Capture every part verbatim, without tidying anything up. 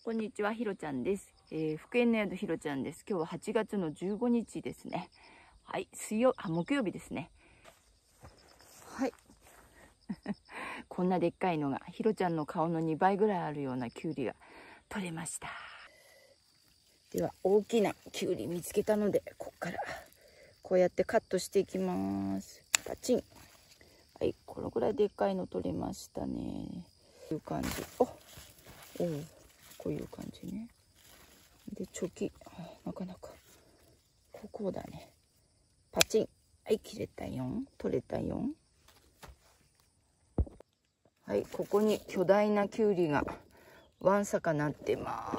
こんにちは、ひろちゃんです。えー、福縁の宿ひろちゃんです。今日ははちがつのじゅうごにちですね。はい、水曜、あ、木曜日ですね。はい。こんなでっかいのが、ひろちゃんの顔のにばいぐらいあるようなきゅうりが取れました。では、大きなきゅうり見つけたので、こっからこうやってカットしていきます。パチン。はい、このぐらいでっかいの取れましたね。こういう感じ。お、おう。こういう感じね。で、チョキ。なかなか。ここだね。パチン。はい、切れたよん。取れたよん。はい、ここに巨大なきゅうりがわんさかなってます。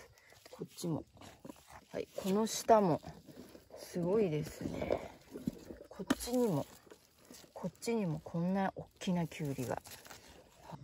こっちも。はい、この下もすごいですね。こっちにも、こっちにもこんな大きなきゅうりが。はい、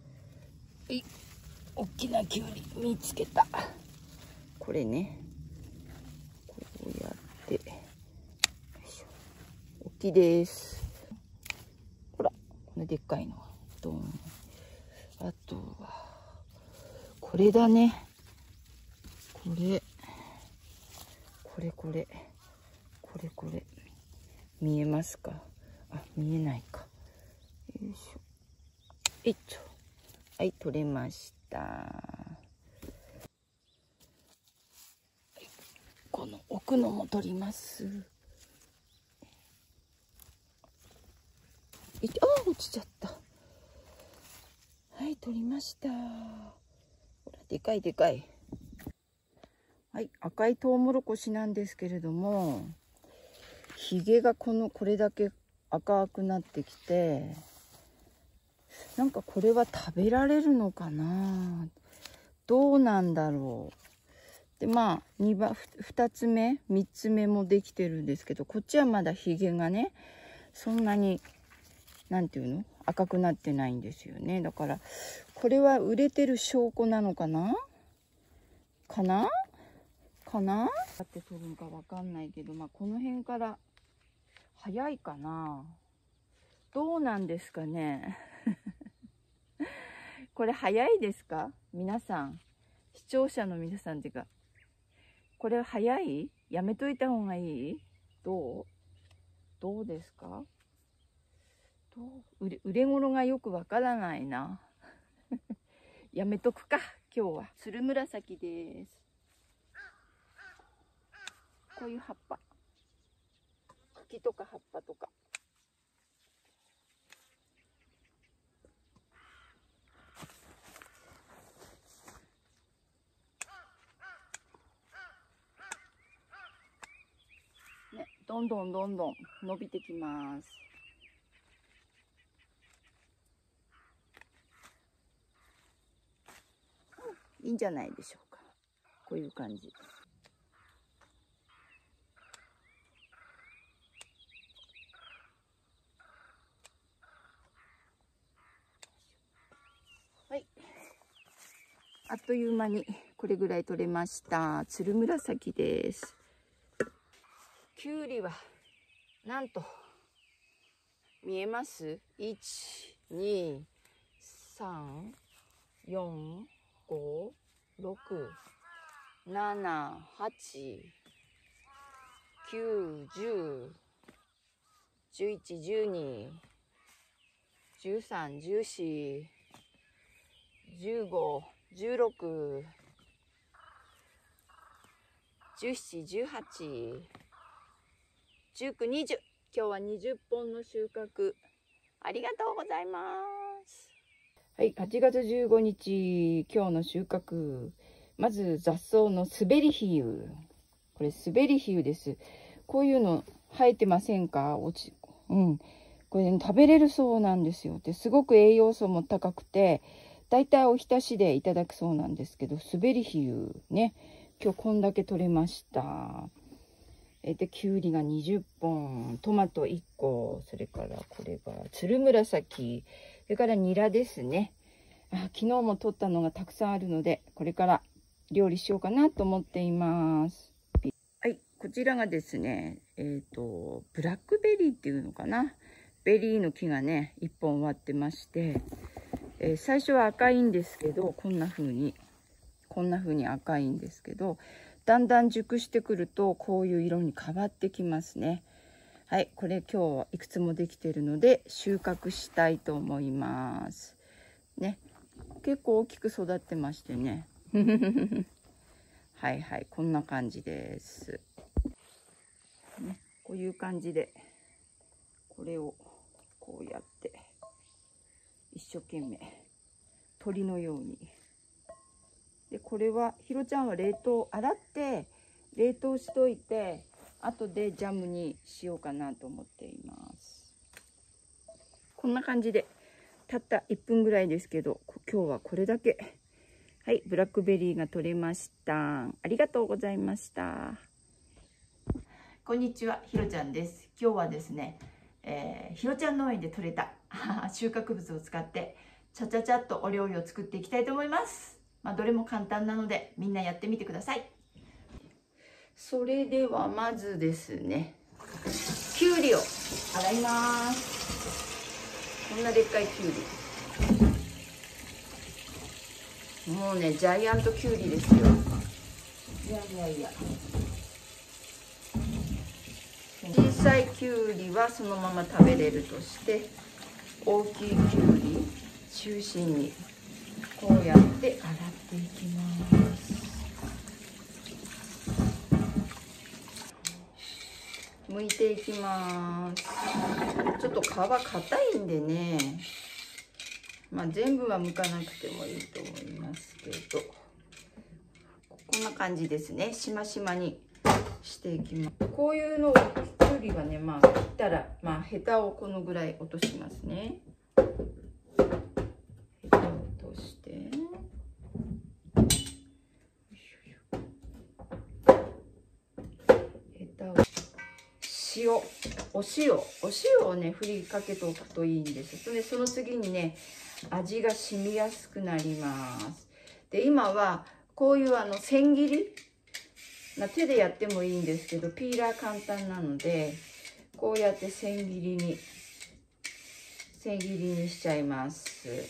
大きなきゅうり見つけた。これね。こうやって。よいしょ。大きいです。ほら、このでっかいのが。ドン。あとは、これだね。これ。これこれ。これこれ。見えますか？あ、見えないか。よいしょ。えっと。はい、取れました。この奥のも取ります。いて、ああ、落ちちゃった。はい、取りました。ほら、でかいでかい。はい、赤いトウモロコシなんですけれども、ひげがこのこれだけ赤くなってきて、なんかこれは食べられるのかな。どうなんだろう。で、まあにばふたつめみっつめもできてるんですけど、こっちはまだひげがねそんなになんていうの赤くなってないんですよね。だからこれは売れてる証拠なのかなかなかなだって取るんかわかんないけど、まあこの辺から早いかな。どうなんですかね。これ早いですか皆さん、視聴者の皆さんっていうか、これ早い？やめといた方がいい？どう？どうですか？どう？売れ、売れ頃がよくわからないな。やめとくか、今日は。つるむらさきです。こういう葉っぱ。茎とか葉っぱとか。ね、どんどんどんどん伸びてきます。いいんじゃないでしょうか。こういう感じ。はい。あっという間にこれぐらい取れました。つるむらさきです。きゅうりはなんと見えます？ いち、に、さん、よん、ご、ろく、なな、はち、きゅう、じゅう、じゅういち、じゅうに、じゅうさん、じゅうよん、じゅうご、じゅうろく、じゅうなな、じゅうはち、じゅうきゅう、にじゅう。今日はにじゅっぽんの収穫。ありがとうございます。はい、はちがつじゅうごにち、今日の収穫。まず雑草のスベリヒユ。これスベリヒユです。こういうの生えてませんか？落ち、うん。これ、ね、食べれるそうなんですよ。で、すごく栄養素も高くて、だいたいおひたしでいただくそうなんですけど、スベリヒユね。今日こんだけ取れました。えで、きゅうりがにじゅっぽん、トマトいっこ、それからこれがつるむらさき、それからニラですね。あ、昨日も取ったのがたくさんあるので、これから料理しようかなと思っています。はい、こちらがですね、えっと、ブラックベリーっていうのかな。ベリーの木がね、いっぽん割ってまして、えー、最初は赤いんですけど、こんな風に、 こんな風に赤いんですけど、だんだん熟してくるとこういう色に変わってきますね。はい、これ今日はいくつもできているので収穫したいと思いますね。結構大きく育ってましてねはいはい、こんな感じです、ね、こういう感じでこれをこうやって一生懸命鳥のように。でこれはひろちゃんは冷凍洗って冷凍しといて後でジャムにしようかなと思っています。こんな感じでたったいっぷんぐらいですけど、今日はこれだけ。はい、ブラックベリーが取れました。ありがとうございました。こんにちは、ひろちゃんです。今日はですね、えー、ひろちゃん農園で採れた収穫物を使ってちゃちゃちゃっとお料理を作っていきたいと思います。まあ、どれも簡単なのでみんなやってみてください。それではまずですね、きゅうりを洗います。こんなでっかいきゅうり、もうねジャイアントきゅうりですよ。いやいやいや、小さいきゅうりはそのまま食べれるとして、大きいきゅうり中心にこうやって洗っていきます。剥いていきます。ちょっと皮硬いんでね、まあ全部は剥かなくてもいいと思いますけど、こんな感じですね。しましまにしていきます。こういうのをきゅうりはね、まあ切ったらまあヘタをこのぐらい落としますね。ヘタを落として、ヘタを塩、お塩、お塩をね振りかけておくといいんです。でその次にね味が染みやすくなります。で今はこういうあの千切り、まあ、手でやってもいいんですけどピーラー簡単なのでこうやって千切りに千切りにしちゃいます。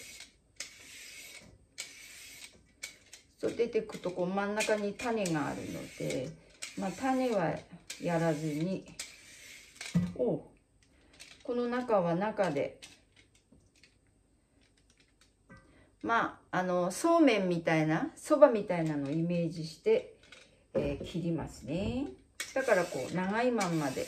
そう出てくとこう真ん中に種があるので、まあ、種はやらずに、おこの中は中でまああのそうめんみたいなそばみたいなのをイメージして、えー、切りますね。だからこう長いまんまで。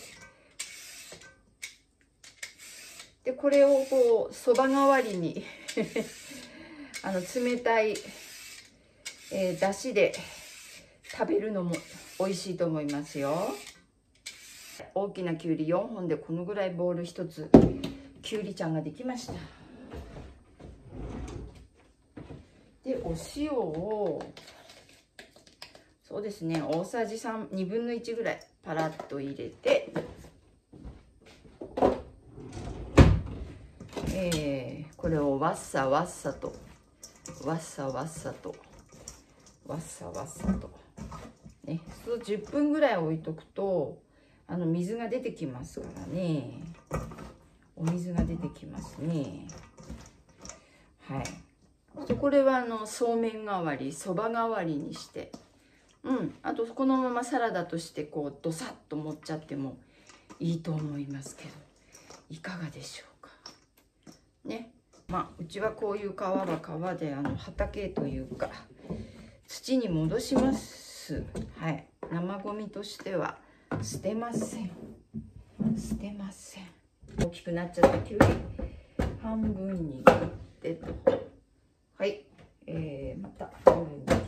でこれをこうそば代わりにあの冷たい、えー、だしで食べるのも美味しいと思いますよ。大きなきゅうりよんほんでこのぐらいボールひとつきゅうりちゃんができました。でお塩をそうですね大さじさん、にぶんのいちぐらいパラッと入れて、えー、これをわっさわっさとわっさわっさとわっさわっさとね、そうじゅっぷんぐらい置いとくとあの水が出てきますからね。お水が出てきますね。はい。これはあのそうめん代わり、そば代わりにして、うん、あとこのままサラダとしてこうドサッと盛っちゃってもいいと思いますけど、いかがでしょうかね。まあうちはこういう皮は皮であの畑というか土に戻します。はい、生ゴミとしては捨てません。捨てません。大きくなっちゃったきゅうり半分に切ってと、はい、えー、また半分に切って、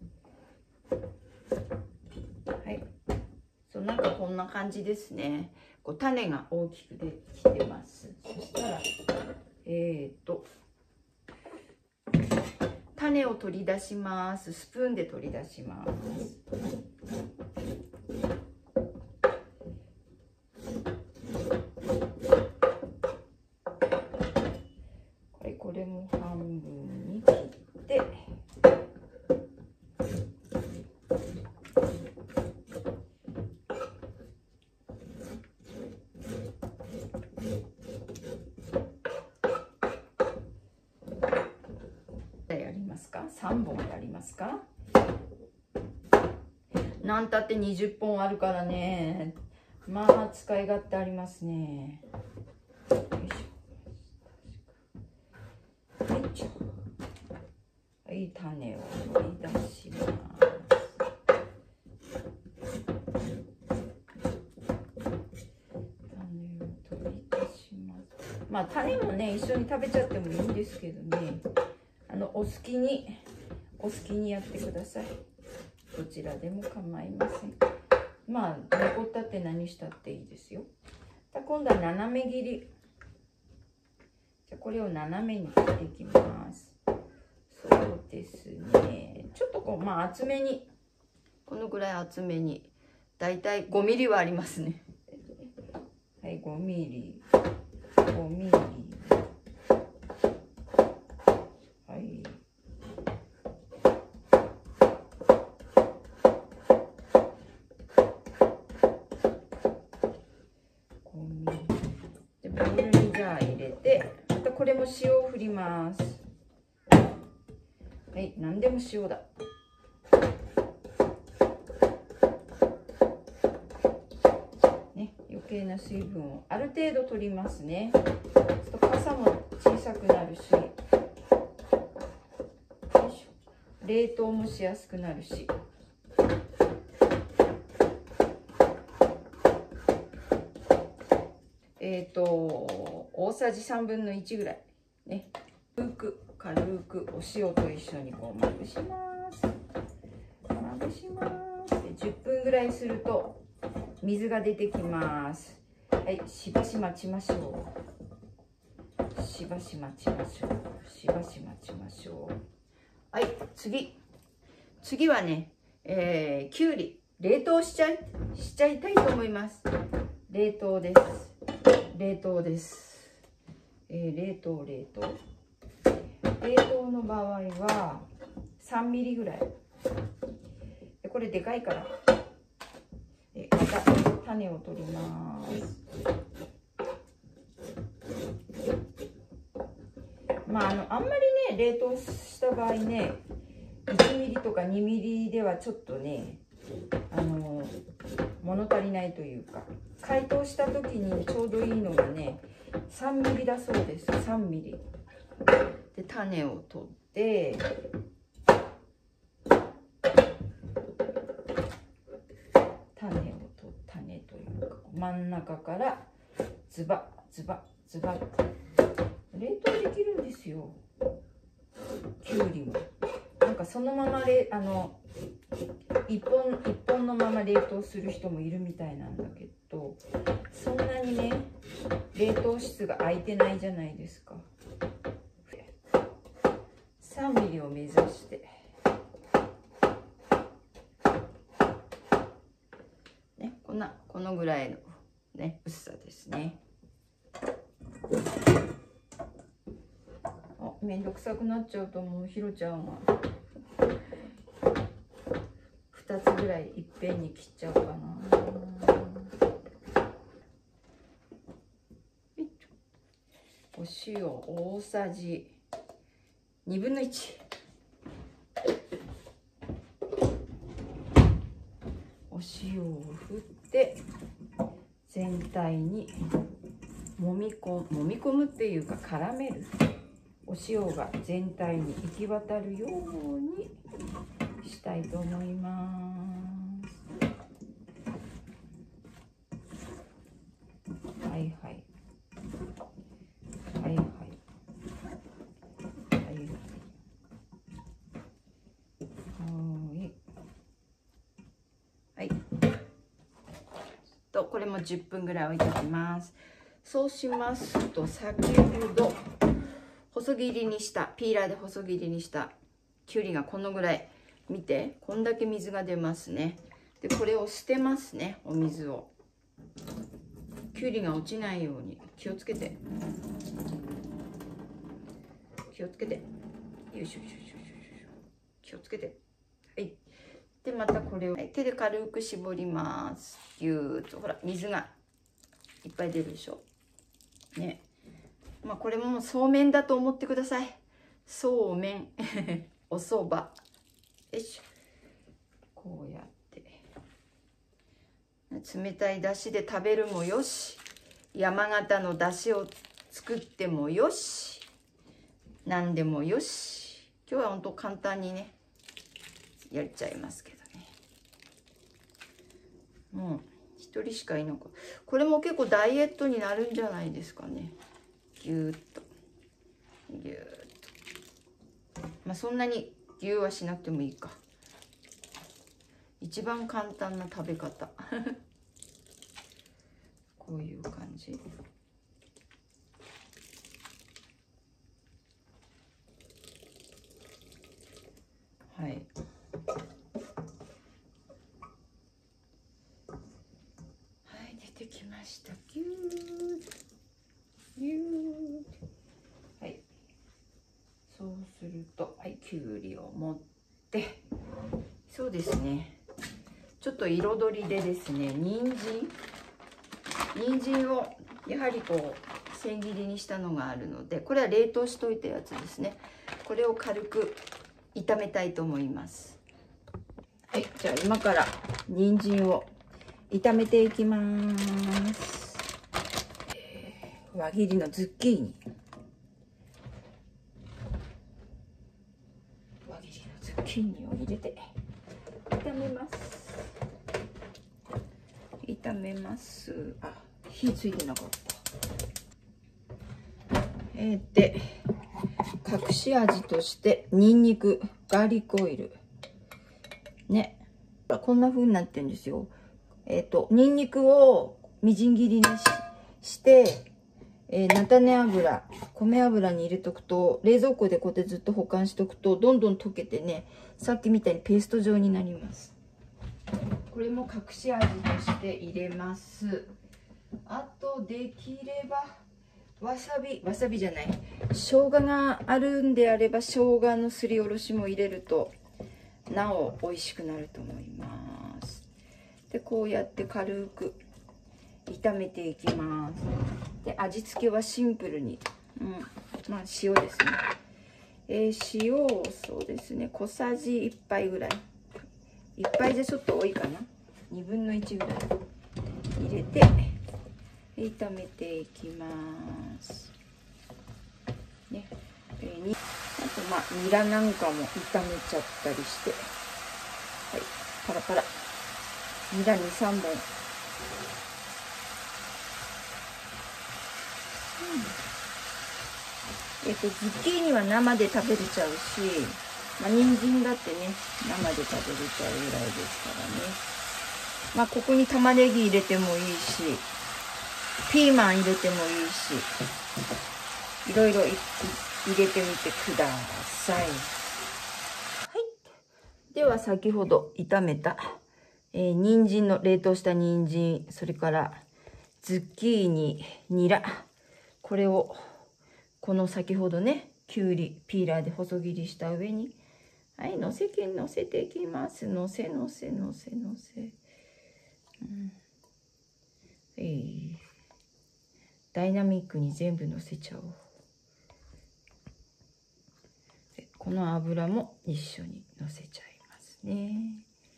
はい、そうなんかこんな感じですね。こう種が大きくできてます。そしたらえーと種を取り出します。スプーンで取り出します。はい、これも半分に切って、やります。 ますか？さんぼんやりますか？なんたってにじゅっぽんあるからね。まあ使い勝手ありますね。よいしょ。はい、種を取り出します。まあ種もね一緒に食べちゃってもいいんですけどね、あのお好きにお好きにやってください。どちらでも構いません。まあ残ったって何したっていいですよ。今度は斜め切り。じゃこれを斜めに切っていきます。そうですね、ちょっとこうまあ厚めに、このぐらい厚めに、だいたいごミリはありますね。はい、ごミリごミリ、はい、ごミリでボウルにじゃあ入れて、またこれも塩を振ります。はい、何でも塩だ。ね、余計な水分をある程度取りますね。ちょっと傘も小さくなるし、冷凍もしやすくなるし。えっと大さじさんぶんのいちぐらいね、軽く軽くお塩と一緒にこうまぶしますまぶしますでじゅっぷんぐらいすると水が出てきます。はい、しばし待ちましょう。しばし待ちましょう。しばし待ちましょう。はい、次次はね、えー、きゅうり冷凍しちゃいしちゃいたいと思います。冷凍です。冷凍です。えー、冷凍冷凍冷凍の場合はさんミリぐらいで、これでかいから、えまた種を取ります。まああのあんまりね冷凍した場合ね、いちミリとかにミリではちょっとね、あの物足りないというか、解凍した時にちょうどいいのがねさんミリだそうです。さんミリで種を取って、種を取種というか真ん中からズバズバズバッ冷凍できるんですよ。きゅうりもなんかそのままれあの一本一本のまま冷凍する人もいるみたいなんだけど、そんなにね冷凍室が空いてないじゃないですか。さんミリを目指してね、こんなこのぐらいのね薄さですね。あ、めんどくさくなっちゃうと思う。ひろちゃんはふたつぐらいいっぺんに切っちゃおうかな。お塩大さじにぶんのいち、お塩を振って全体にもみこもみ込むっていうか絡める。お塩が全体に行き渡るようにしたいと思います。はいはいはいはいはい、とこれもじゅっぷんぐらい置いておきます。そうしますと、先ほど細切りにしたピーラーで細切りにしたきゅうりがこのぐらい、見てこんだけ水が出ますね。でこれを捨てますね、お水を。きゅうりが落ちないように気をつけて気をつけてよいしょよいしょよいしょ気をつけて。はい、でまたこれを手で軽く絞ります。ぎゅーっと、ほら水がいっぱい出るでしょね。まあこれもそうめんだと思ってください。そうめんおそば。よいしょ。こうやって冷たいだしで食べるもよし、山形のだしを作ってもよし、何でもよし。今日はほんと簡単にねやっちゃいますけどね。もう一人しかいなかった。これも結構ダイエットになるんじゃないですかね。ぎゅーっとぎゅーっと。まあそんなにぎゅーはしなくてもいいか。一番簡単な食べ方こういう感じ。はい。はい、出てきました。ぎゅーぎゅー。はい。そうすると、はい、きゅうりを持って、そうですね。ちょっと彩りでですね、人参人参をやはりこう千切りにしたのがあるので、これは冷凍しといたやつですね。これを軽く炒めたいと思います。はい、じゃあ今から人参を炒めていきます。えー、輪切りのズッキーニ、輪切りのズッキーニを入れて炒めます。炒めます。あ、火ついてなかった。えー、で隠し味としてニンニク、ガーリックオイルね、こんな風になってるんですよ。えっとニンニクをみじん切りに し, して、えー、菜種油、米油に入れとくと、冷蔵庫でこうやってずっと保管しとくとどんどん溶けてね、さっきみたいにペースト状になります。これも隠し味として入れます。あとできればわさび、わさびじゃない、生姜があるんであれば生姜のすりおろしも入れるとなお美味しくなると思います。でこうやって軽く炒めていきます。で味付けはシンプルに、うん、まあ塩ですね。えー、塩をそうですね小さじいっぱいぐらい、いっぱいじゃちょっと多いかな、にぶんのいちぐらい入れて炒めていきます。ね、えー、にあとまあニラなんかも炒めちゃったりして、はい、パラパラニラにさんぼん、うん、えっとズッキーニは生で食べれちゃうし、まあ人参だってね生で食べれちゃうぐらいですからね。まあここに玉ねぎ入れてもいいし、ピーマン入れてもいいし、いろいろ入れてみてください。はい。では先ほど炒めた、えー、人参の冷凍した人参、それからズッキーニ、ニラ、これをこの先ほどねきゅうりピーラーで細切りした上に、はい、のせてのせていきます。のせのせのせのせ、うん、えー、ダイナミックに全部のせちゃおう。この油も一緒にのせちゃいますね。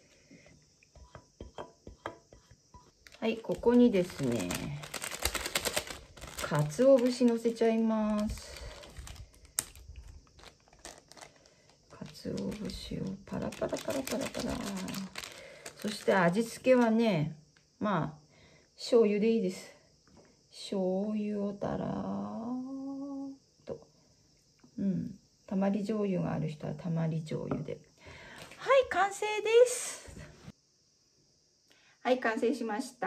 はい、ここにですね鰹節のせちゃいます。鰹節をパラパラパラパラパラ。そして味付けはね、まあ醤油でいいです。醤油をたらーっと、うん、たまり醤油がある人はたまり醤油で。はい、完成です。はい、完成しました。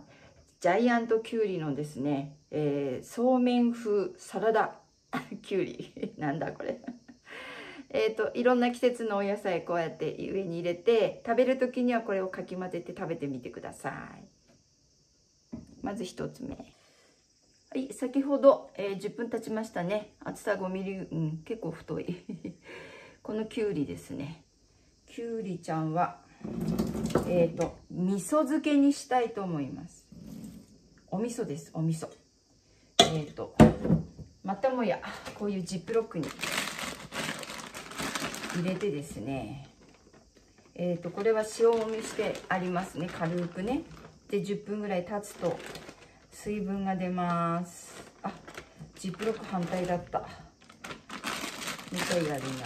ジャイアントきゅうりのですね、えー、そうめん風サラダきゅうりなんだこれえっといろんな季節のお野菜こうやって上に入れて、食べる時にはこれをかき混ぜて食べてみてください。まずひとつめ、はい、先ほど、えー、じゅっぷん経ちましたね。厚さごミリ、うん、結構太いこのきゅうりですね。きゅうりちゃんはえっと味噌漬けにしたいと思います。お味噌です、お味噌。えっとまたもやこういうジップロックに入れてですね、えっとこれは塩もみしてありますね、軽くね。でじゅっぷんぐらい経つと水分が出ます。あ、ジップロック反対だった。もう一回やり直し。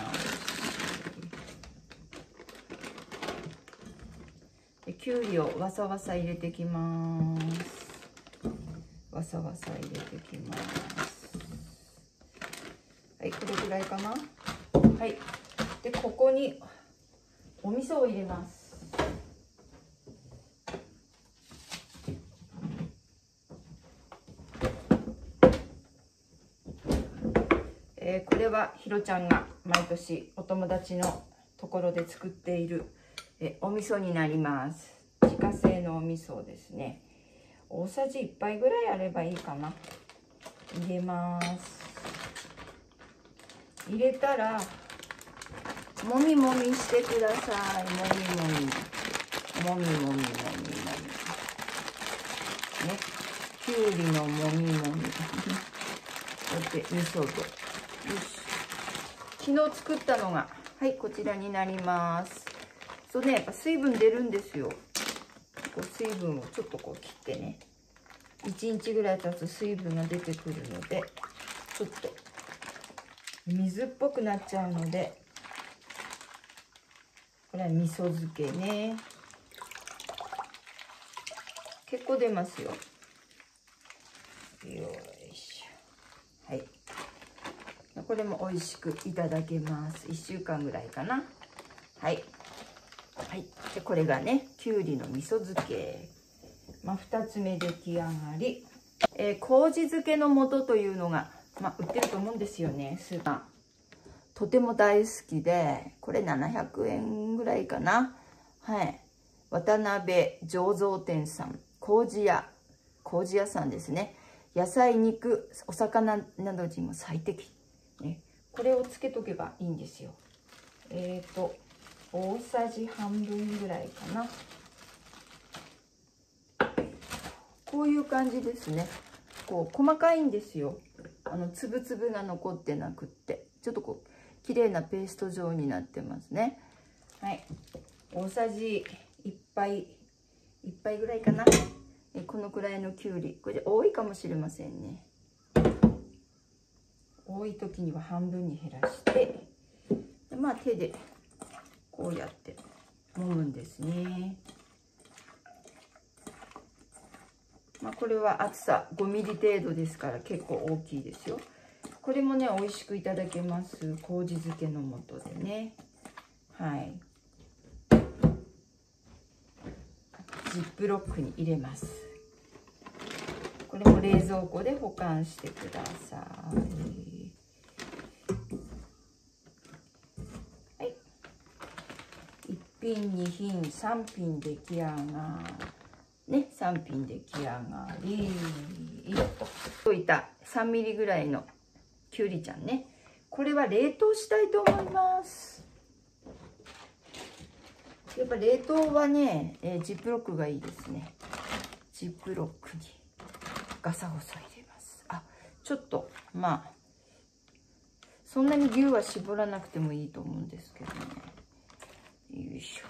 できゅうりをわさわさ入れてきます。わさわさ入れてきます。はい、これぐらいかな。はい。でここにお味噌を入れます。えー、これはひろちゃんが毎年お友達のところで作っているえお味噌になります。自家製のお味噌ですね。大さじいっぱいぐらいあればいいかな。入れます。入れたらもみもみしてください。もみもみもみもみもみもみね、きゅうりのもみもみこうやって味噌と、よし、昨日作ったのがはいこちらになります。そうね、やっぱ水分出るんですよ。こう水分をちょっとこう切ってね、いちにちぐらい経つ水分が出てくるので、ちょっと水っぽくなっちゃうので、これは味噌漬けね。結構出ますよ。よいしょ。はい。これも美味しくいただけます。いっしゅうかんぐらいかな。はい。はい。でこれがね、きゅうりの味噌漬け。まあ、ふたつめ出来上がり。えー、麹漬けの素というのが、まあ、売ってると思うんですよね、スーパー。とても大好きで、これななひゃくえんぐらいかな。はい。渡辺醸造店さん、麹屋、麹屋さんですね。野菜、肉、お魚などにも最適。ね、これをつけとけばいいんですよ。えっと、大さじ半分ぐらいかな。こういう感じですね。こう細かいんですよ。あのつぶつぶが残ってなくって、ちょっとこう綺麗なペースト状になってますね。はい。大さじいっぱいいっぱいぐらいかな。えこのくらいのきゅうり、これ多いかもしれませんね。多い時には半分に減らして、でまあ手でこうやって揉むんですね。まあこれは厚さごミリ程度ですから結構大きいですよ。これもね美味しくいただけます。麹漬けの素でね。はい。ジップロックに入れます。これも冷蔵庫で保管してください。はい。いっぴん、にひん、さんぴん出来上がり。ね、さんぴん出来上がり。溶いたさんミリぐらいのきゅうりちゃんね。これは冷凍したいと思います。やっぱ冷凍はね、えー、ジップロックがいいですね。ジップロックにガサゴソ入れます。あ、ちょっとまあそんなに牛は絞らなくてもいいと思うんですけどね。よいし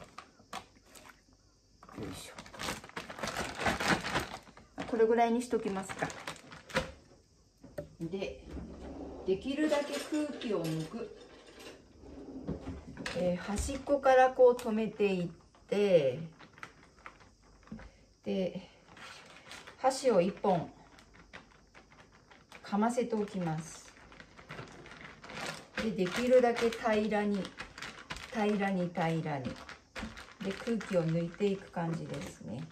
ょ。よいしょ。これぐらいにしときますか。で、できるだけ空気を抜く。えー、端っこからこう止めていって、で箸をいっぽんかませておきます。でできるだけ平らに平らに平らにで空気を抜いていく感じですね。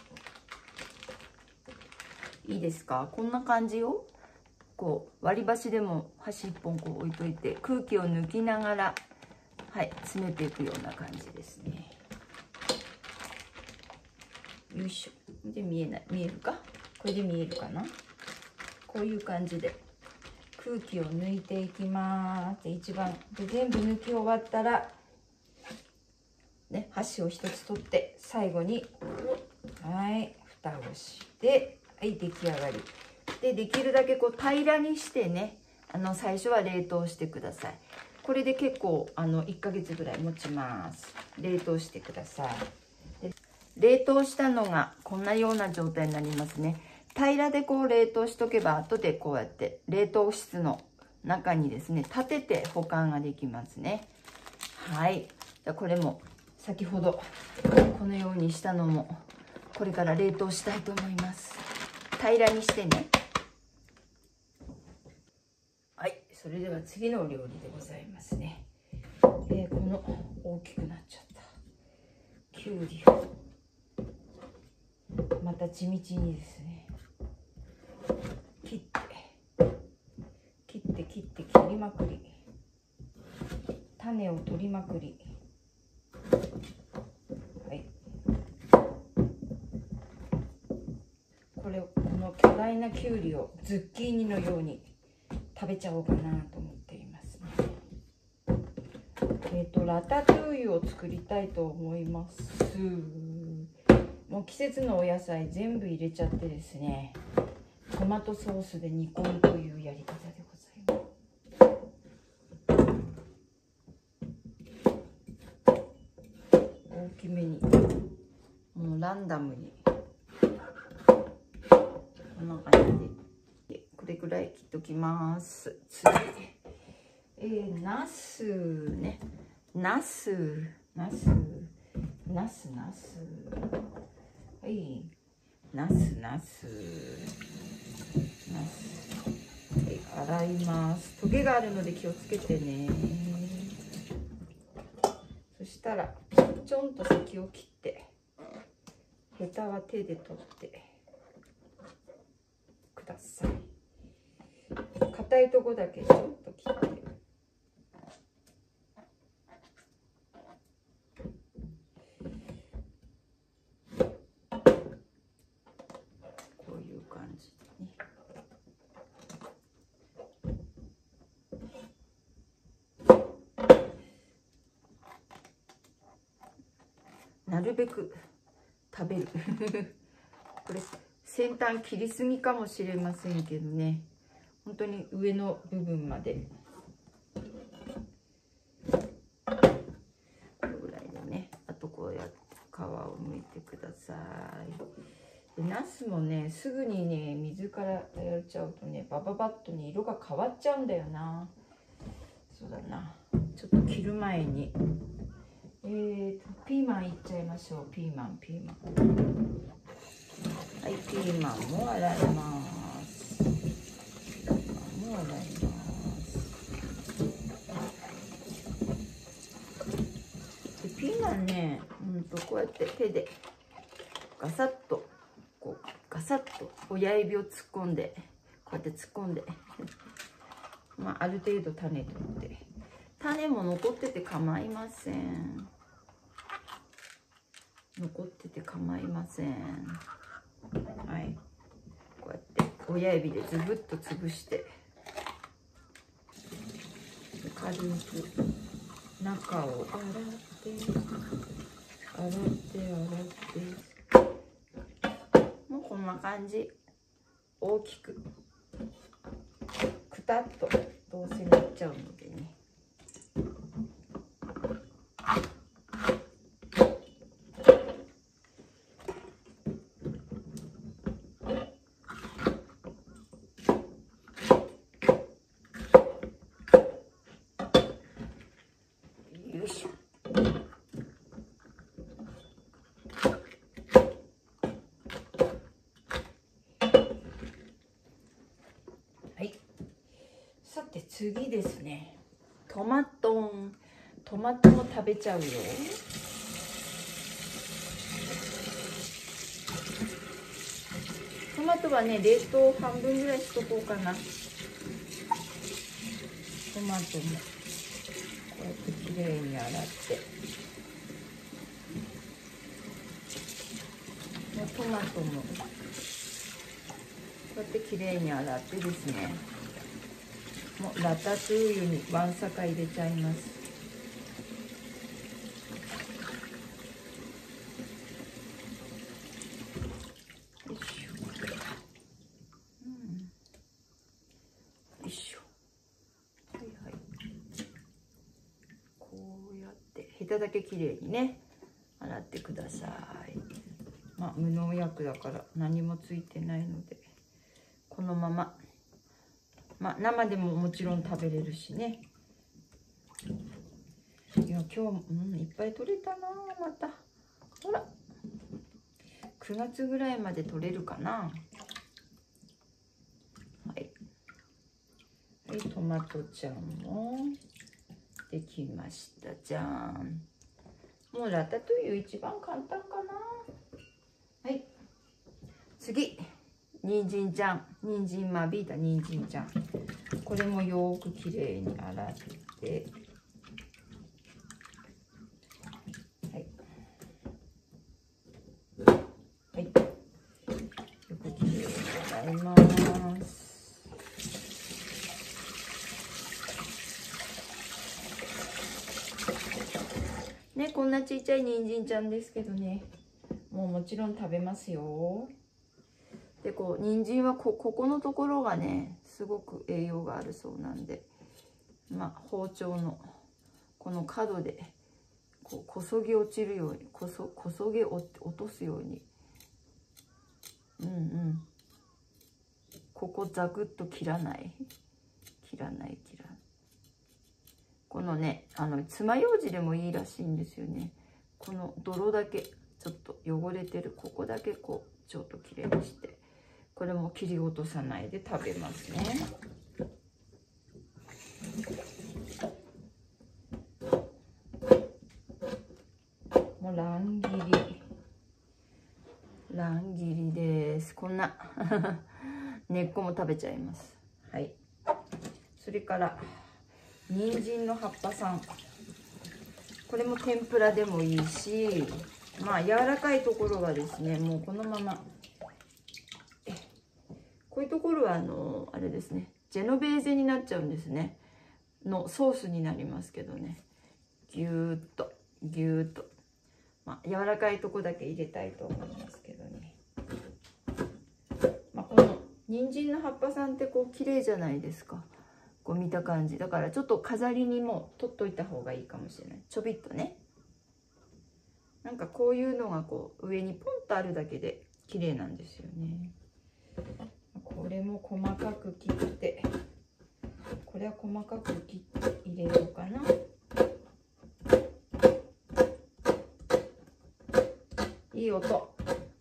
いいですか？こんな感じをこう割り箸でも箸いっぽんこう置いといて空気を抜きながら、はい、詰めていくような感じですね。よいしょ。で見えない、見えるか？これで見えるかな？こういう感じで空気を抜いていきます。で一番で全部抜き終わったらね、箸を一つ取って最後にはい蓋をしてはい出来上がり。でできるだけこう平らにしてね、あの最初は冷凍してください。 これで結構あのいっかげつぐらい持ちます。冷凍してください。で冷凍したのがこんなような状態になりますね。平らでこう冷凍しとけば、後でこうやって冷凍室の中にですね立てて保管ができますね。はい、じゃあこれも先ほどこのようにしたのもこれから冷凍したいと思います。平らにしてね。はい、それでは次のお料理でございますね。えー、この大きくなっちゃったきゅうりをまた地道にですね切って切って切って切りまくり、種を取りまくり、はい、これをこの巨大なきゅうりをズッキーニのように食べちゃおうかなと思っていますね。えっとラタトゥーユを作りたいと思います。もう季節のお野菜全部入れちゃってですね、トマトソースで煮込むというやり方でございます。大きめにもうランダムにこんな感じでこれぐらい切っときます。次、えー、ナスね、ナスナスナスナスはい、ナスナスナス、はい、洗います。トゲがあるので気をつけてね。そしたらちょんと先を切って、ヘタは手で取ってください。硬いとこだけちょっと切って、こういう感じね。なるべく食べるこれ先端切りすぎかもしれませんけどね、本当に上の部分までこれぐらいでね。あとこうやって皮を剥いてください。でナスもねすぐにね水からやっちゃうとねバババッとね色が変わっちゃうんだよな。そうだな、ちょっと切る前にえーとピーマンいっちゃいましょう。ピーマンピーマンはい、ピーマンも洗います。ピーマンも洗います。でピーマンね、うんとこうやって手でガサッとこうガサッと親指を突っ込んで、こうやって突っ込んでまあある程度種取って、種も残ってて構いません。残ってて構いません。はい、こうやって親指でズブッと潰して、軽く中を洗って洗って洗ってもうこんな感じ。大きくくたっとどうせなっちゃうのでね。よいしょ。はい、さて次ですね、トマトントマトも食べちゃうよ。トマトはね冷凍半分ぐらいしとこうかな。トマトもこうやってきれいに洗って、もうトマトもこうやってきれいに洗ってですね、もうラタトゥーユにワンサカ入れちゃいます。よいしょ、うん、よいしょ、はいはい。 きただけきれいにね洗ってください。まあ無農薬だから何もついてないのでこのまま、まあ生でももちろん食べれるしね。いや今日、うん、いっぱい取れたな。またほらくがつぐらいまで取れるかな。はい、はい、トマトちゃんもできました。じゃん。もうラタトゥイユ一番簡単かな。はい、次人参ちゃん、人参間引いた人参ちゃん、これもよーくきれいに洗って、はいはい、よくきれいに洗います。ね、こんなちっちゃい人参ちゃんですけどね、もうもちろん食べますよ。でこう人参は こ, ここのところがねすごく栄養があるそうなんで、まあ、包丁のこの角でこうこそげ落ちるようにこそこそげ落とすように、うんうん、ここザクッと切らない切らない切らない。このねあの爪楊枝でもいいらしいんですよね。この泥だけちょっと汚れてるここだけこうちょっときれいにして、これも切り落とさないで食べますね。もう乱切り乱切りです。こんな根っこも食べちゃいます。はい、それから人参の葉っぱさん、これも天ぷらでもいいし、まあ柔らかいところはですねもうこのまま、こういうところはあのあれですねジェノベーゼになっちゃうんですねのソースになりますけどね、ぎゅーっとぎゅーっと、まあ、柔らかいとこだけ入れたいと思いますけどね。まあ、この人参の葉っぱさんってこう綺麗じゃないですか。こう見た感じだからちょっと飾りにも取っといた方がいいかもしれない。ちょびっとね、なんかこういうのがこう上にポンとあるだけで綺麗なんですよね。これも細かく切って、これは細かく切って入れようかな。いい音。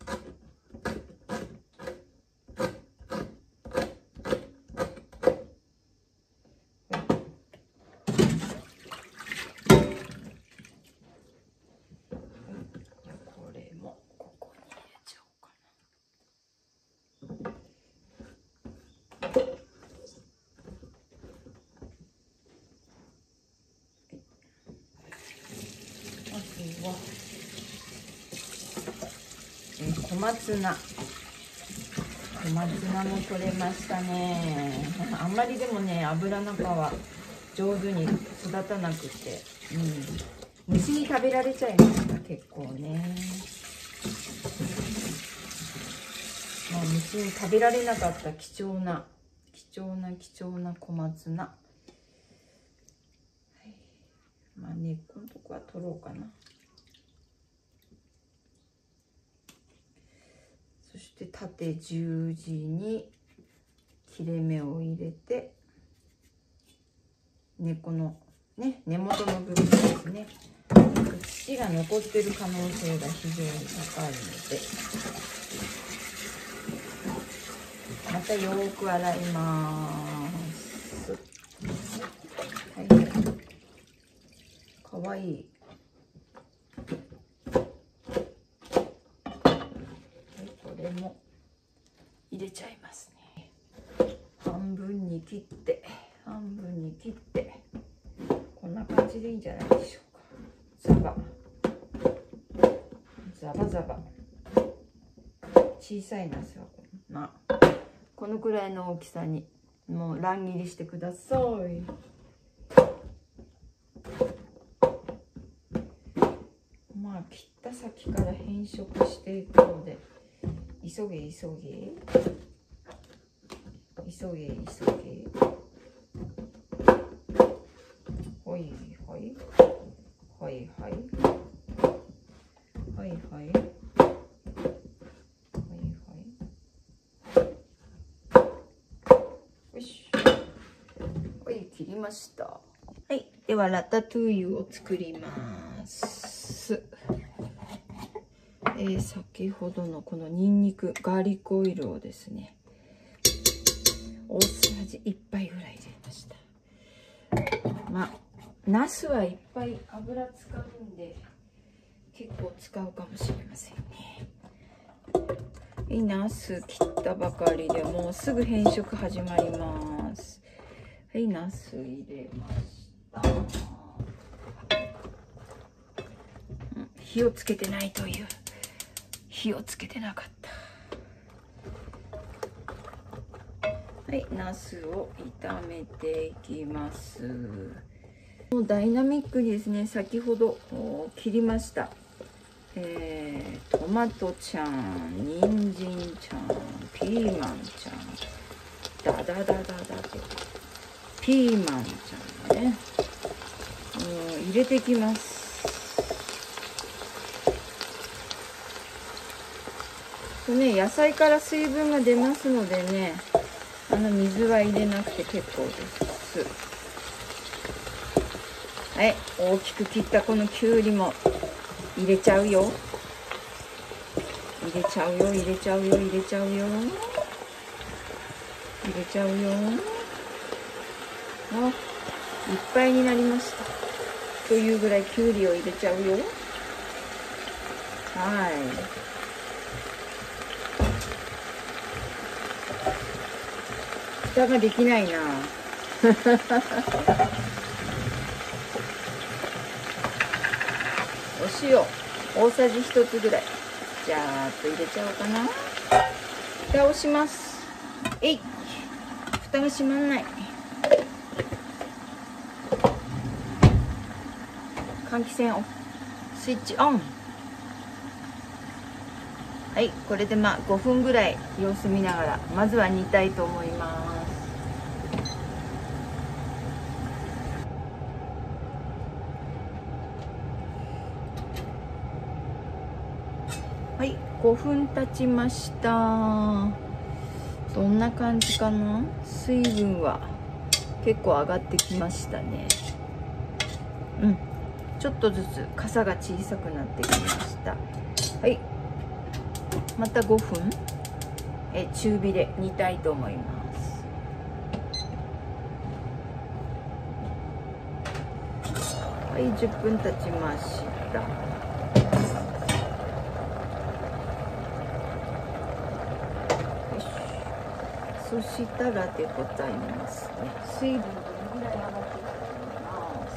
小松菜小松菜も取れましたね。あんまりでもね油中は上手に育たなくて、うん、虫に食べられちゃいました結構ね。まあ、虫に食べられなかった貴重な貴重な貴重な小松菜、はい、まあ根っこのとこは取ろうかな。そして縦十字に切れ目を入れて、根っこのね根元の部分ですね、土が残ってる可能性が非常に高いので、またよーく洗います。はい、かわいい。これも入れちゃいますね。半分に切って半分に切ってこんな感じでいいんじゃないでしょうか。ザバザバザバ小さいナスはまあこのくらいの大きさにもう乱切りしてください。まあ切った先から変色していくので急げ急げ急げ急げ、ほいほいほはいはいはいはいはいよし、はい、切りました。はい、ではラタトゥイユを作ります。えー、先ほどのこのニンニクガーリックオイルをですね、大さじいっぱいぐらい入れました。まあナスはいっぱい油使うんで結構使うかもしれませんね。はい、ナス切ったばかりでもうすぐ変色始まります。はい、ナス入れました。火をつけてないという、火をつけてなかった。はい、ナスを炒めていきます。もうダイナミックにですね、先ほど切りました、えー、トマトちゃん、人参ちゃん、ピーマンちゃん、ダダダダダとピーマンちゃんね、うん、入れていきます。ね、野菜から水分が出ますのでね、あの水は入れなくて結構です。はい、大きく切ったこのきゅうりも入れちゃうよ。入れちゃうよ、入れちゃうよ、入れちゃうよ。入れちゃうよ。あ、いっぱいになりました。というぐらいきゅうりを入れちゃうよ。はい。蓋ができないな。お塩大さじひとつぐらいじゃーっと入れちゃおうかな。蓋をします。えい、蓋が閉まんない。換気扇をスイッチオン。はい、これでまあごふんぐらい様子見ながらまずは煮たいと思います。はい、ごふん経ちました。どんな感じかな。水分は結構上がってきましたね。うん、ちょっとずつ傘が小さくなってきました。はい、またごふんえ中火で煮たいと思います。はい、じゅっぷん経ちました。そしたらでございますね。水分どのぐらい上がってきたと思います。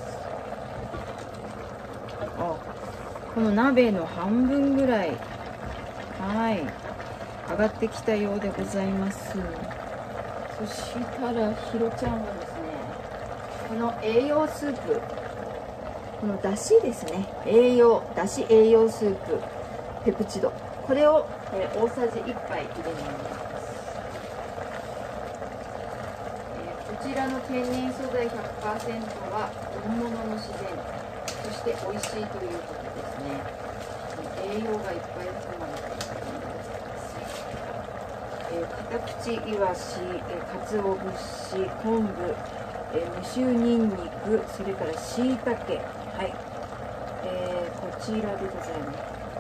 あ、この鍋の半分ぐらい、はい、上がってきたようでございます。そしたらひろちゃんはですね、この栄養スープ、このだしですね、栄養だし栄養スープペプチド、これを、えー、大さじいっぱい入れます。こちらの天然素材 ひゃくパーセント は本物の自然、そして美味しいということですね。栄養がいっぱい含まれているものでございます。えー、カタクチイワシ、えー、かつお節、昆布、えー、無臭ニンニク、それからしいたけ、はい、えー、こちらでございます。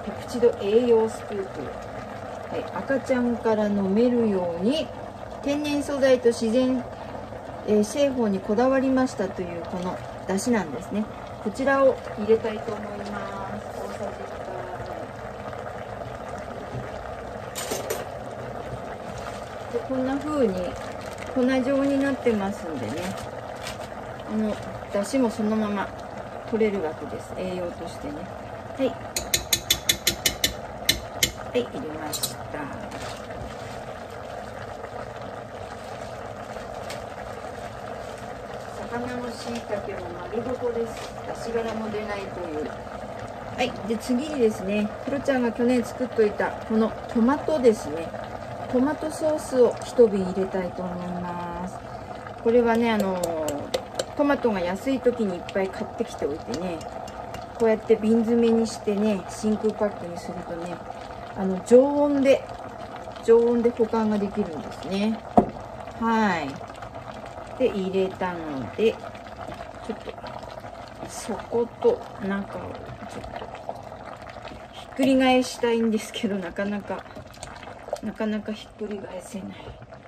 ペプチド栄養スープ、はい、赤ちゃんから飲めるように天然素材と自然えー、製法にこだわりましたというこのだしなんですね。こちらを入れたいと思います。大さじいっぱいで、こんな風に粉状になってますんでね、あのだしもそのまま取れるわけです、栄養としてね。はいはい、入れました。魚のしいたけも丸ごとです。出し殻も出ないという。はい、で次にですね、ひろちゃんが去年作っといたこのトマトですね、トマトソースを一瓶入れたいと思います。これはね、あのトマトが安い時にいっぱい買ってきておいてね、 こうやって瓶詰めにしてね、真空パックにするとね、あの常温で常温で保管ができるんですね。はい。で入れたので、ちょっと底と中をちょっとひっくり返したいんですけど、なかなかなかなかひっくり返せない。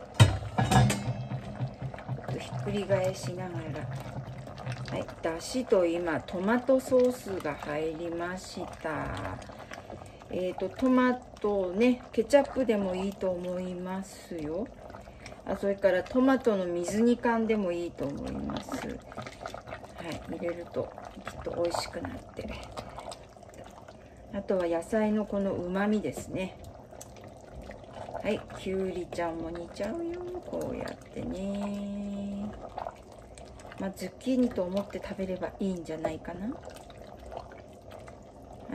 ひっくり返しながら、はい、だしと今トマトソースが入りました。えーとトマトね、ケチャップでもいいと思いますよ。あ、それからトマトの水煮缶でもいいと思います。はい、入れるときっと美味しくなって、あとは野菜のこのうまみですね。はい、きゅうりちゃんも煮ちゃうよ、こうやってね。まあ、ズッキーニと思って食べればいいんじゃないかな。はい。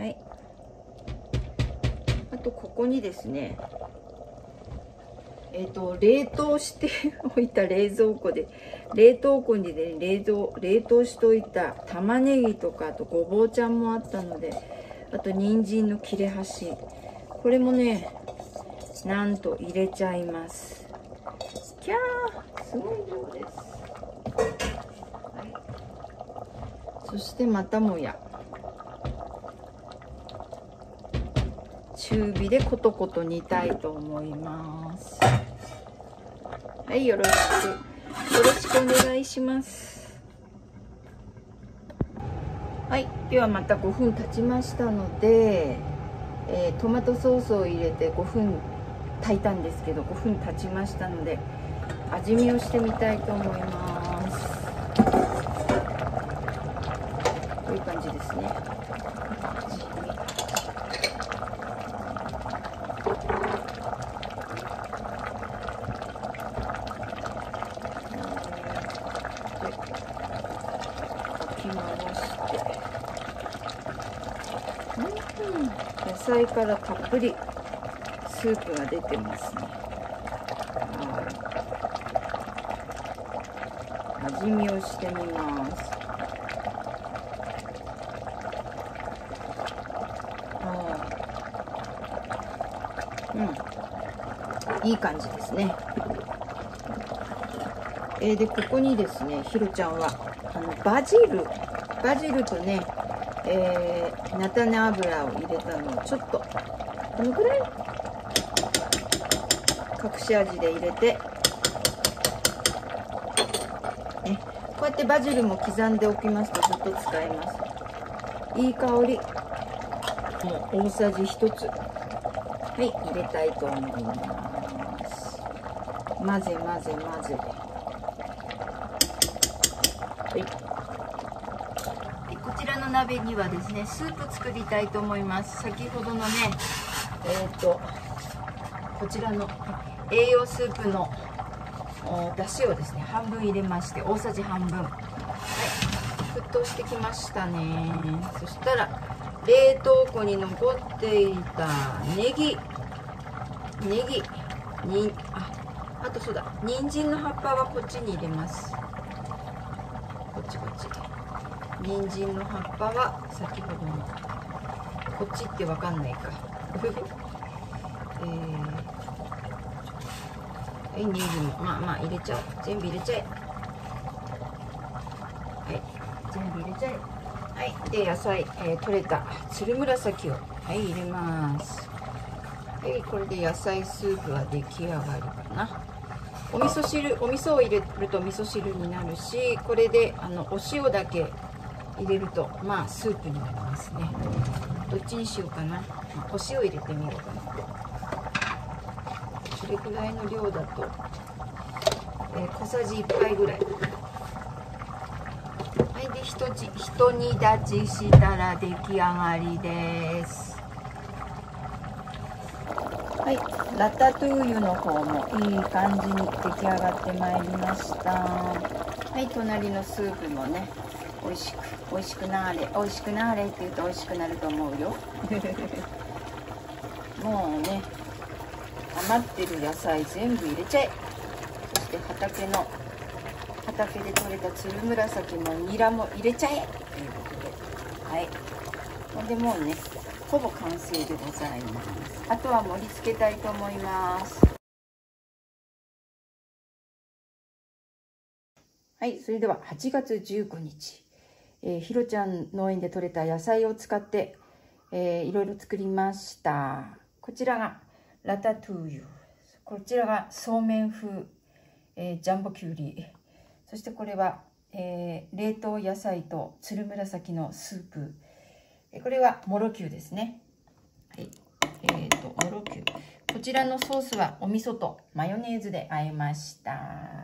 あとここにですね、えっと冷凍しておいた冷蔵庫で冷凍庫にね冷凍冷凍しておいた玉ねぎとか、あとごぼうちゃんもあったので、あと人参の切れ端、これもねなんと入れちゃいます。キャー、すごい量です。はい、そしてまたもや中火でコトコト煮たいと思います。はい、よろしくよろしくお願いします。はい、ではまたごふん経ちましたので、えー、トマトソースを入れてごふん炊いたんですけど、ごふん経ちましたので味見をしてみたいと思います。こういう感じですね。野菜からたっぷりスープが出てますね。味見をしてみます。うん、いい感じですね。えー、でここにですね、ひろちゃんはあのバジルバジルとね、えー、菜種油を入れたのをちょっとこのくらい隠し味で入れて、ね、こうやってバジルも刻んでおきますとずっと使えます。いい香り。もう大さじひとつ、はい、入れたいと思います。混ぜ混ぜ混ぜ、はい、こちらの鍋にはですねスープ作りたいと思います。先ほどのね、えっとこちらの栄養スープのだしをですね半分入れまして、大さじ半分、はい、沸騰してきましたね。そしたら冷凍庫に残っていたネギネギにああとそうだ、人参の葉っぱはこっちに入れます。こっちこっち。人参の葉っぱは先ほどのこっちってわかんないかえーはい、ネギもまあまあ入れちゃおう。全部入れちゃえ。はい、全部入れちゃえ。はい、で野菜、えー、取れたつるむらさきを、はい、入れます。はい、これで野菜スープは出来上がりかな。お味噌汁、お味噌を入れると味噌汁になるし、これであのお塩だけ入れるとまあスープになりますね。どっちにしようかな。まあ、お塩入れてみようかな。それくらいの量だと、えー、小さじいっぱいぐらい。はい、でひとちひと煮立ちしたら出来上がりです。はい、ラタトゥーユの方もいい感じに出来上がってまいりました。はい、隣のスープもね、美味しく美味しくなーれ美味しくなーれって言うと美味しくなると思うよもうね、余ってる野菜全部入れちゃえ。そして畑の畑で採れたつるむらさきもニラも入れちゃえということで、はい、 これでもうね、ほぼ完成でございます。あとは盛り付けたいと思います。はい、それでははちがつじゅうごにち、えー、ひろちゃん農園で採れた野菜を使って、えー、いろいろ作りました。こちらがラタトゥーユ、こちらがそうめん風、えー、ジャンボきゅうり、そしてこれは、えー、冷凍野菜とつるむらさきのスープ、これはもろきゅうですね。はい、えーともろきゅう、こちらのソースはお味噌とマヨネーズで和えました。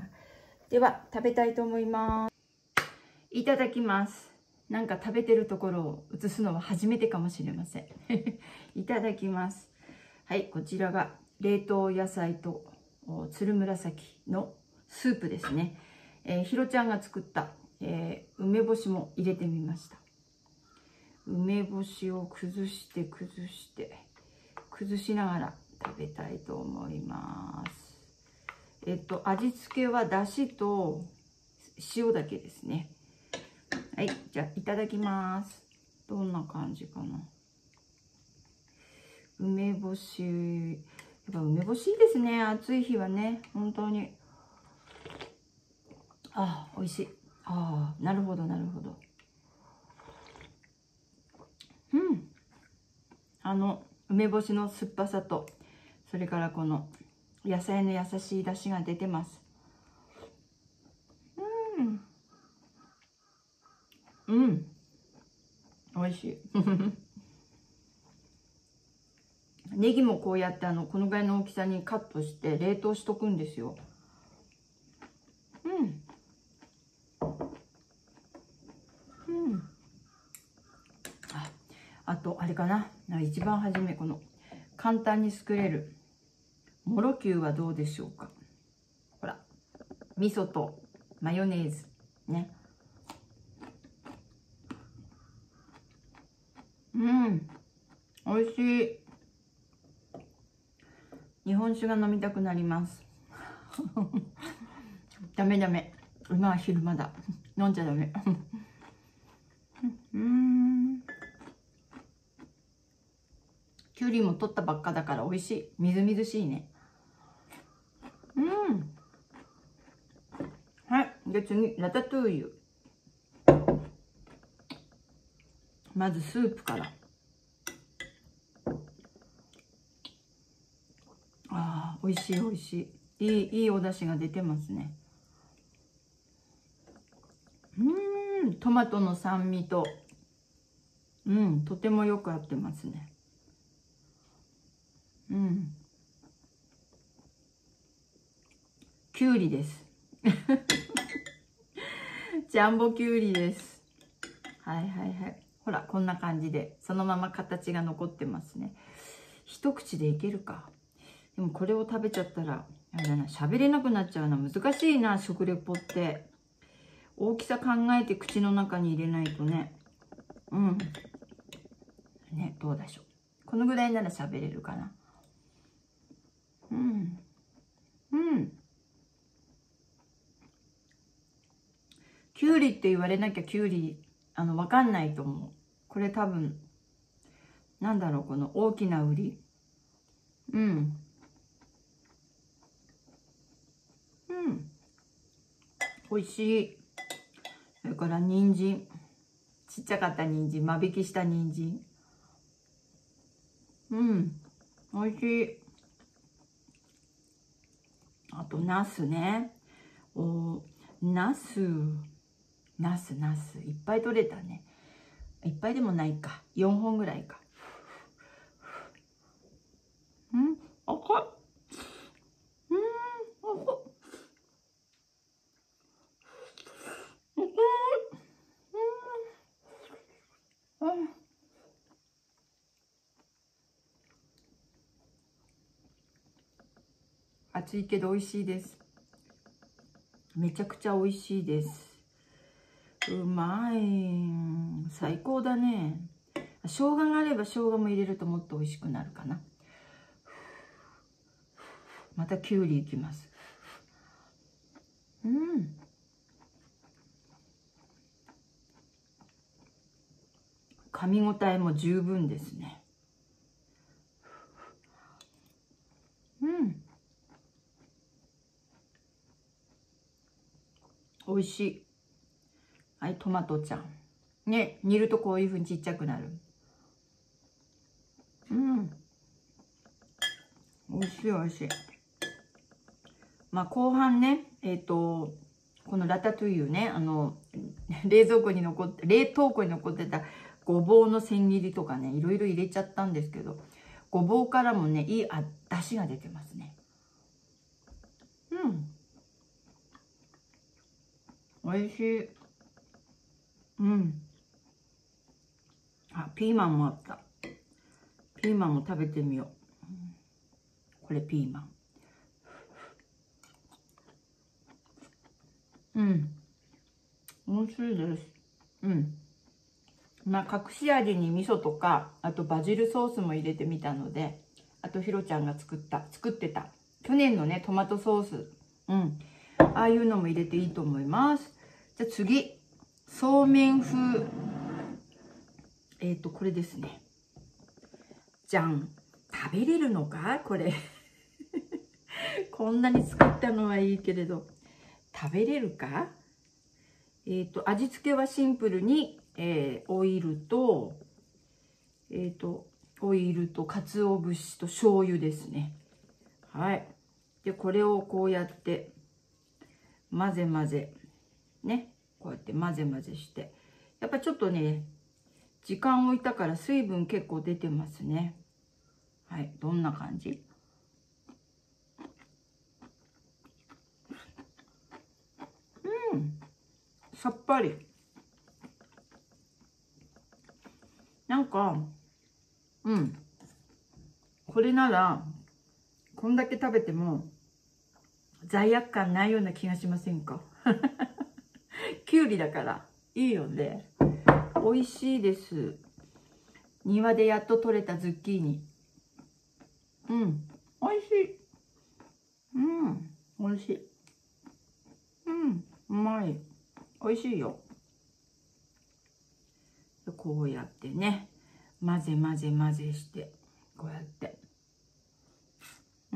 では食べたいと思います。いただきます。なんか食べてるところを映すのは初めてかもしれません。いただきます。はい、こちらが冷凍野菜とつるむらさきのスープですね。えー、ひろちゃんが作った、えー、梅干しも入れてみました。梅干しを崩して崩して崩しながら食べたいと思います。えっと、味付けはだしと塩だけですね。はい、じゃあいただきます。どんな感じかな。梅干し、やっぱ梅干しいいですね。暑い日はね、本当に。ああ、美味しい。ああ、なるほど、なるほど。うん。あの、梅干しの酸っぱさと、それからこの野菜の優しい出汁が出てます。うん。うん。美味しい。ネギもこうやってあのこのぐらいの大きさにカットして冷凍しとくんですよ。うん。うん。あ、あとあれかな。一番初めこの簡単に作れるもろきゅうはどうでしょうか。ほら、味噌とマヨネーズね。うん。美味しい。日本酒が飲みたくなります。ダメダメ。今は昼間だ。飲んじゃダメ。うん。きゅうりも取ったばっかだから美味しい。みずみずしいね。うん。はい。で次、ラタトゥーユ。まずスープから。ああ、美味しい美味しい。いい、いいお出汁が出てますね。うん、トマトの酸味と、うん、とてもよく合ってますね。うん。きゅうりです。ジャンボきゅうりです。はいはいはい。ほら、こんな感じで、そのまま形が残ってますね。一口でいけるか。でもこれを食べちゃったら、あれだな、喋れなくなっちゃうな。難しいな、食レポって。大きさ考えて口の中に入れないとね。うん。ね、どうでしょう。このぐらいなら喋れるかな。うん。うん。きゅうりって言われなきゃきゅうり、あの、わかんないと思う。これ多分、なんだろう、この大きな売り。うん。うん。美味しい。それから人参。ちっちゃかった人参、間引きした人参。うん。美味しい。あと、ナスね。お、ナス。ナス、ナス。いっぱい取れたね。いっぱいでもないか。よんほんぐらいか。うん、赤い。うん、赤い。赤い。うん。うん。暑いけど美味しいです。めちゃくちゃ美味しいです。うまい。最高だね。生姜があれば生姜も入れるともっと美味しくなるかな。またきゅうりいきます。うん。。。。。。。。。。。。。。。。。。。。。。。。。。。。。。。。。。。。。。。。。。。。。。。。。。。。。。。。。。。。。。。。。。。。。。。。。。。。。。。。。。。。。。。。。。。。。。。。。。。。。。。。。。。。。。。。。。。。。。。。。。。。。。。。。。。。。。。。。。。。。。。。。。。。。。。。。。。。。。。。。。。 噛み応えも十分ですね。うん。美味しい。はい、トマトちゃん。ね、煮るとこういうふうにちっちゃくなる。うん。美味しい美味しい。まあ後半ね、えっと、このラタトゥイユね、あの、冷蔵庫に残って、冷凍庫に残ってたごぼうの千切りとかね、いろいろ入れちゃったんですけど、ごぼうからもね、いいあ出汁が出てますね。うん。美味しい。うん。あ、ピーマンもあった。ピーマンも食べてみよう。これピーマン。うん。美味しいです。うん。まあ、隠し味に味噌とか、あとバジルソースも入れてみたので、あとひろちゃんが作った、作ってた、去年のね、トマトソース。うん。ああいうのも入れていいと思います。じゃあ次。そうめん風。えっと、これですね。じゃん。食べれるのかこれ。こんなに作ったのはいいけれど、食べれるか。えっと、味付けはシンプルに、えー、オイルと、えっと、オイルと鰹節と醤油ですね。はい。で、これをこうやって、混ぜ混ぜ。ね。こうやって混ぜ混ぜして。やっぱちょっとね、時間置いたから水分結構出てますね。はい。どんな感じ？うん。さっぱり。なんか、うん。これなら、こんだけ食べても、罪悪感ないような気がしませんか？きゅうりだから、いいよね。美味しいです。庭でやっと採れたズッキーニ。うん。美味しい。うん。美味しい。うん。うまい。美味しいよ。こうやってね、混ぜ混ぜ混ぜして、こうやって。うん。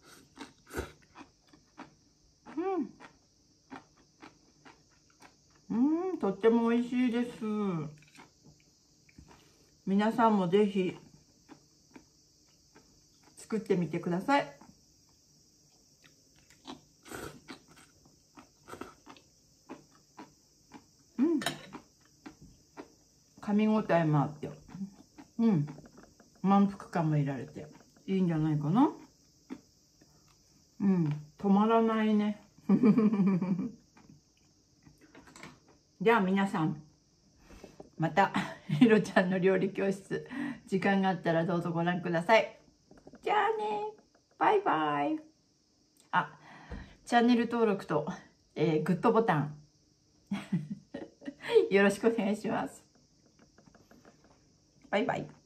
うん。うん、とっても美味しいです。皆さんもぜひ作ってみてください。うん。噛み応えもあって、うん。満腹感も得られていいんじゃないかな。うん。止まらないね。じゃあ皆さん、またひろちゃんの料理教室、時間があったらどうぞご覧ください。じゃあね、バイバイ。あ、チャンネル登録と、えー、グッドボタンよろしくお願いします。バイバイ。